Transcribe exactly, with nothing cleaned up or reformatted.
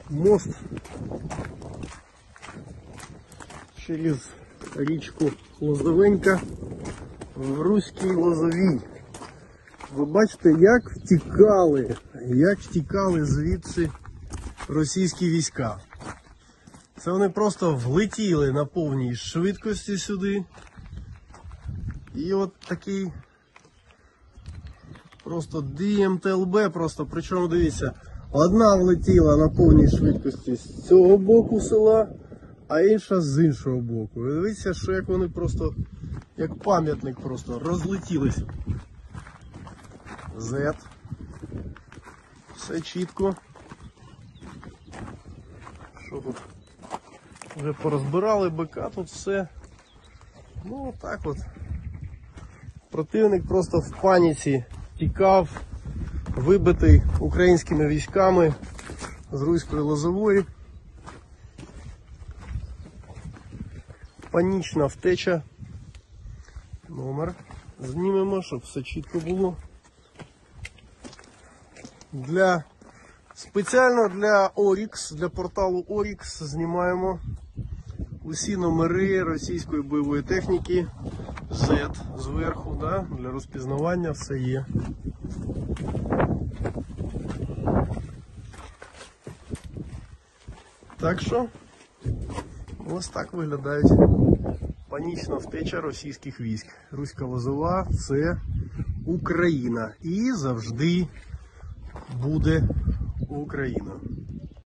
мост через річку Лозовенька в Руській Лозовій. Ви бачите, як втікали, як втікали звідси російські війська. Це вони просто влетіли на повній швидкості сюди. І от такий просто ді ем те ел бе, просто, причому дивіться, одна влетіла на повній швидкості з цього боку села, а інша з іншого боку. І дивіться, що як вони просто, як пам'ятник просто, розлетілись. Зет. Все чітко. Що тут? Вже порозбирали БК, тут все. Ну так от. Противник просто в паніці тікав, вибитий українськими військами з Руської Лозової. Панічна втеча. Номер знімемо, щоб все чітко було. Для, спеціально для Орікс, для порталу Орікс знімаємо усі номери російської бойової техніки. Z зверху, да? Для розпізнавання все є. Так що, ось так виглядають панічна втеча російських військ. Руська Лозова – це Україна. І завжди буде Україна.